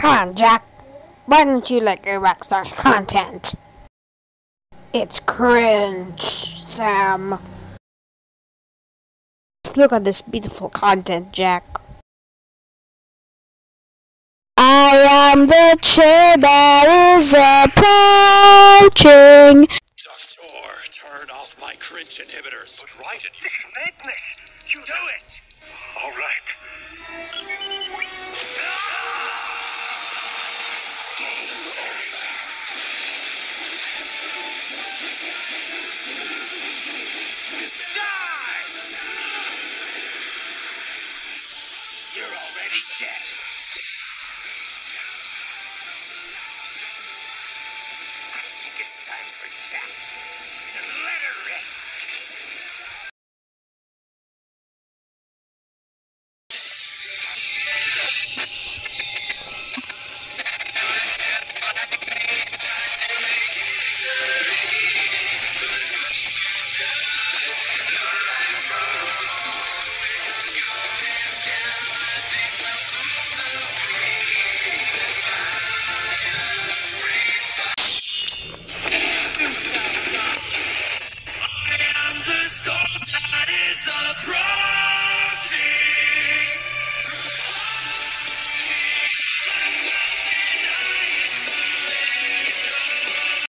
Come on, Jack. Why don't you like Iraxtar's content? It's cringe, Sam. Let's look at this beautiful content, Jack. I am the chair that is approaching. Doctor, turn off my cringe inhibitors. But Raiden, This is madness. You do it! all right?